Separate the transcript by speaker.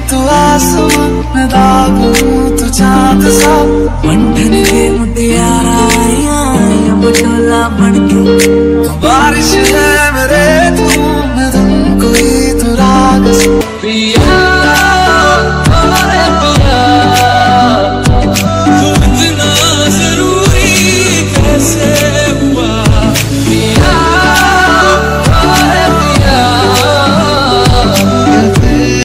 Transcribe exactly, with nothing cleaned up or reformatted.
Speaker 1: तू आसमां मैं दाग हूँ तू चाँद सा। मंडन के मुटियारा पटोला बनके बारिश है मेरे तू मैं तुम कोई तू राग सा।